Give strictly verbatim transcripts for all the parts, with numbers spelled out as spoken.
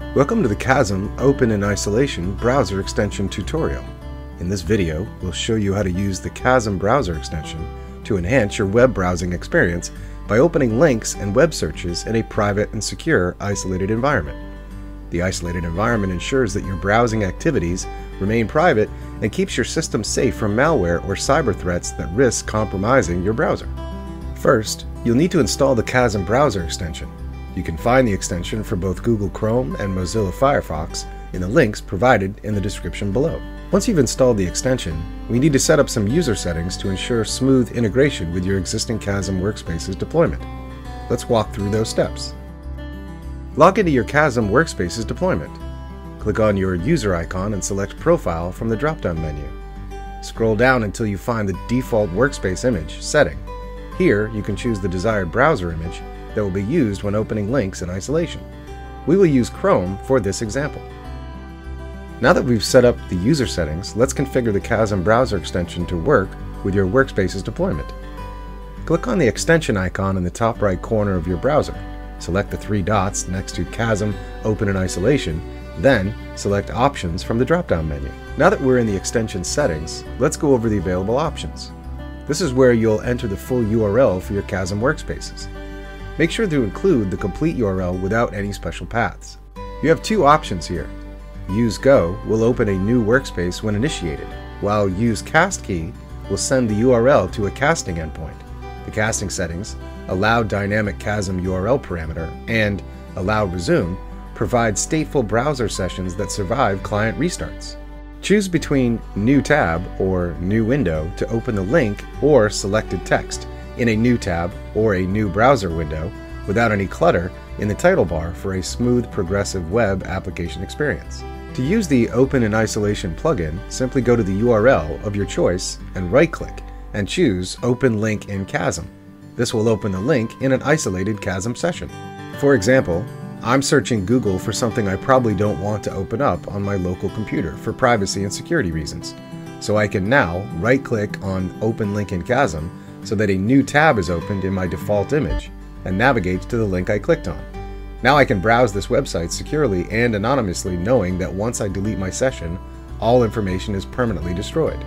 Welcome to the Kasm Open in Isolation browser extension tutorial. In this video, we'll show you how to use the Kasm browser extension to enhance your web browsing experience by opening links and web searches in a private and secure isolated environment. The isolated environment ensures that your browsing activities remain private and keeps your system safe from malware or cyber threats that risk compromising your browser. First, you'll need to install the Kasm browser extension. You can find the extension for both Google Chrome and Mozilla Firefox in the links provided in the description below. Once you've installed the extension, we need to set up some user settings to ensure smooth integration with your existing Kasm Workspaces deployment. Let's walk through those steps. Log into your Kasm Workspaces deployment. Click on your user icon and select Profile from the drop-down menu. Scroll down until you find the default workspace image setting. Here, you can choose the desired browser image that will be used when opening links in isolation. We will use Chrome for this example. Now that we've set up the user settings, let's configure the Kasm browser extension to work with your Workspaces deployment. Click on the extension icon in the top right corner of your browser. Select the three dots next to Kasm Open in Isolation, then select Options from the drop-down menu. Now that we're in the extension settings, let's go over the available options. This is where you'll enter the full U R L for your Kasm Workspaces. Make sure to include the complete U R L without any special paths. You have two options here. Use Go will open a new workspace when initiated, while Use Cast Key will send the U R L to a casting endpoint. The casting settings, Allow Dynamic Kasm U R L Parameter and Allow Resume, provide stateful browser sessions that survive client restarts. Choose between New Tab or New Window to open the link or selected text in a new tab or a new browser window without any clutter in the title bar for a smooth, progressive web application experience. To use the Open in Isolation plugin, simply go to the U R L of your choice and right-click and choose Open Link in Kasm. This will open the link in an isolated Kasm session. For example, I'm searching Google for something I probably don't want to open up on my local computer for privacy and security reasons. So I can now right-click on Open Link in Kasm so that a new tab is opened in my default image and navigates to the link I clicked on. Now I can browse this website securely and anonymously, knowing that once I delete my session, all information is permanently destroyed.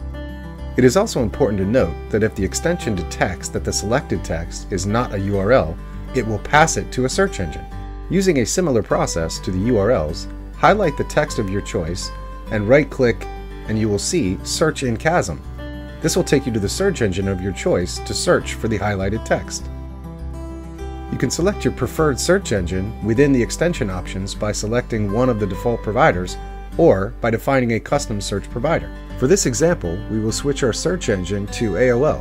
It is also important to note that if the extension detects that the selected text is not a U R L, it will pass it to a search engine. Using a similar process to the U R Ls, highlight the text of your choice and right-click and you will see Search in Kasm. This will take you to the search engine of your choice to search for the highlighted text. You can select your preferred search engine within the extension options by selecting one of the default providers or by defining a custom search provider. For this example, we will switch our search engine to A O L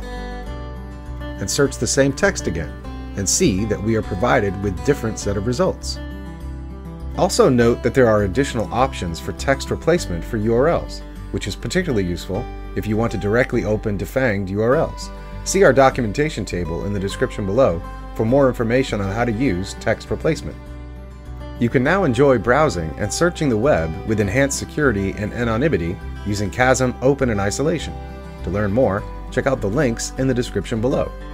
and search the same text again and see that we are provided with different set of results. Also note that there are additional options for text replacement for U R Ls, which is particularly useful if you want to directly open defanged U R Ls. See our documentation table in the description below for more information on how to use text replacement. You can now enjoy browsing and searching the web with enhanced security and anonymity using Kasm Open in Isolation. To learn more, check out the links in the description below.